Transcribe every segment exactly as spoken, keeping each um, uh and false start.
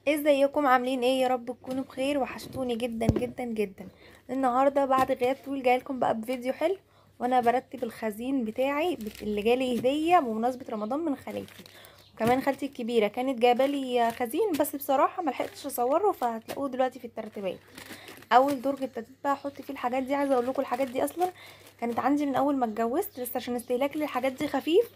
ازيكم عاملين ايه؟ يا رب تكونوا بخير. وحشتوني جدا جدا جدا. النهارده بعد غياب طويل جايلكم بقى بفيديو حلو، وانا برتب الخزين بتاعي بت- اللي جالي هديه بمناسبه رمضان من خالتي. وكمان خالتي الكبيره كانت جايبه لي خزين، بس بصراحه ما لحقتش اصوره، فهتلاقوه دلوقتي في الترتيبات. اول درج ابتديت بقى احط فيه الحاجات دي. عايزه اقول لكم الحاجات دي اصلا كانت عندي من اول ما اتجوزت، بس عشان استهلاكي للحاجات دي خفيف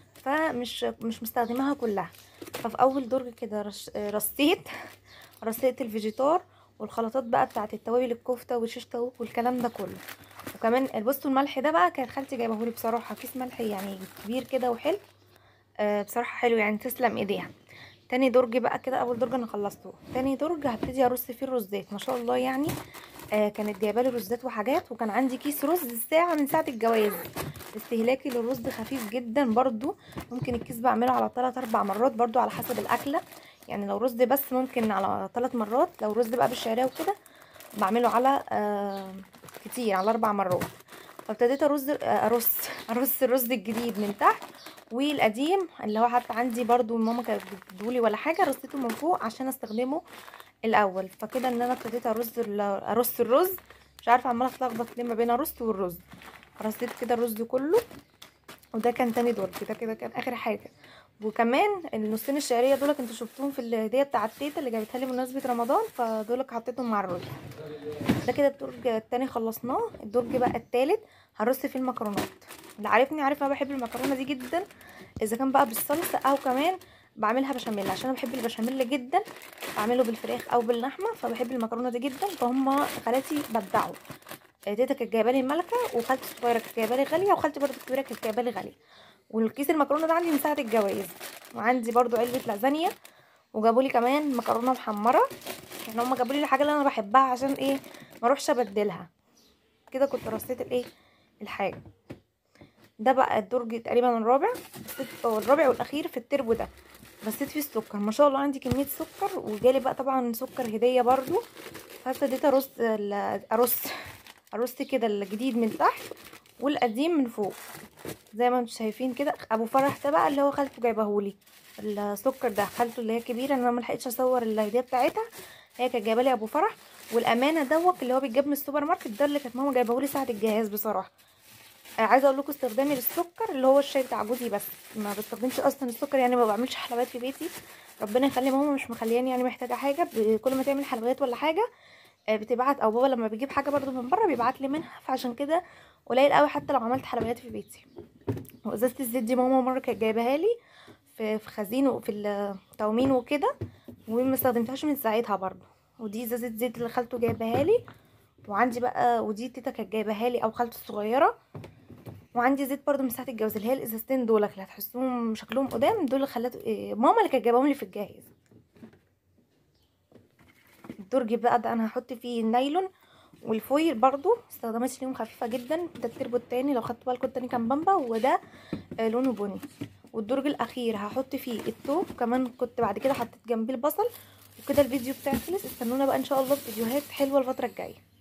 فمش مش مستخدماها كلها. ففي اول درج كده رش... رصيت رصيت الفيجيتار والخلطات بقى بتاعت التوابل، الكفته والشيش طاووق والكلام ده كله. وكمان بصوا الملح ده بقى كانت خالتي جايبهولي، بصراحه كيس ملح يعني كبير كده وحلو. آه بصراحه حلو يعني، تسلم ايديها. تاني درج بقى كده، اول درج انا خلصته، تاني درج هبتدي ارص فيه الرزات. ما شاء الله يعني. آه كانت جايبه لي رزات وحاجات، وكان عندي كيس رز الساعه من ساعه الجواز. استهلاكي للرز خفيف جدا برضو. ممكن الكيس بعمله على ثلاث اربع مرات برضو على حسب الاكله. يعني لو رز بس ممكن على ثلاث مرات، لو رز بقى بالشعريه وكده بعمله على آه كتير، على اربع مرات. فابتديت ارز آه، ارص ارص الرز الجديد من تحت، والقديم اللي هو حتى عندي برضو ماما كانت بتدولي ولا حاجه، رصيته من فوق عشان استخدمه الاول. فكده ان انا ابتديت ارص ال- ارص الرز. مش عارفه عماله اتلخبط ليه ما بين ارص والرز. رصيت كده الرز كله. وده كان تاني دور كده، كده كان اخر حاجه. وكمان النصين الشعريه دول كنت شفتهم في الهديه بتاعه تيتا اللي جابتها لي بمناسبه رمضان، فدول حطيتهم مع الرز. ده كده الدرج التاني خلصناه. الدرج بقى التالت هرص فيه المكرونات. اللي عارفني عارف انا بحب المكرونه دي جدا، اذا كان بقى بالصلصه او كمان بعملها بشاميل، عشان انا بحب البشاميل جدا. بعمله بالفراخ او باللحمه، فبحب المكرونه دي جدا. فهم خالاتي بدعوا. تيتا كانت جايبه لي الملكه، وخالتي الصغيره كانت جايبه لي غاليه، وخالتي برضو الكبيره كانت جايبه لي غاليه. والكيس المكرونه ده عندي من ساعه الجواز. وعندي برضو علبه لازانيا. وجابوا لي كمان مكرونه محمره. يعني هم جابوا لي الحاجه اللي انا بحبها، عشان ايه؟ ما اروحش ابدلها. كده كنت رصيت الايه الحاجه. ده بقى الدرج تقريبا الرابع. رصيت اه الرابع والاخير في التربو ده. رصيت فيه السكر. ما شاء الله عندي كميه سكر، وجالي بقى طبعا سكر هديه برضو. فابتديت ارص ال- ارص ارص كده الجديد من تحت والقديم من فوق. زي ما انتم شايفين كده. ابو فرح ده بقى اللي هو خالته جايبهولي. السكر ده خالته اللي هي كبيره، انا ما لحقتش اصور الهديه بتاعتها. هي كانت جايبه لي ابو فرح. والامانه دوت اللي هو بيتجاب من السوبر ماركت ده، اللي كانت ماما جايبهولي ساعه الجهاز بصراحه. آه، عايزه اقول لكم استخدامي للسكر اللي هو الشاي بتاع جوزي بس. ما بستخدمش اصلا السكر، يعني ما بعملش حلويات في بيتي. ربنا يخلي ماما، مش مخلياني يعني محتاجه حاجه. ب- كل ما تعمل حلويات ولا حاجه آه، بتبعت، او بابا لما بيجيب حاجه برضو من بره بيبعت لي منها. فعشان كده قليل قوي حتى لو عملت حلويات في بيتي. وازازه الزيت دي ماما مره كانت جايباها لي في في خزين وفي التومين وكده، وما استخدمتهاش من ساعتها برضو. ودي ازازه زيت اللي خالته جايباها لي. وعندي بقى، ودي تيتا كانت جايباها لي او خالته الصغيره. وعندي زيت برضو من ساعه الجواز، اللي هي الازازتين دول اللي هتحسوهم شكلهم قدام، دول اللي خلت إيه، ماما اللي كانت جايباهم لي في الجاهز. الدرج بقى ده انا هحط فيه النايلون والفويل برضو، استخداماتي ليهم خفيفه جدا. ده التربو التاني، لو خدتوا بالكم التاني كان بامبا، وده آه لونه بني. والدرج الاخير هحط فيه التوم، كمان كنت بعد كده حطيت جنبيه البصل. وكده الفيديو بتاعي خلص. استنونا بقى ان شاء الله في فيديوهات حلوه الفتره الجايه.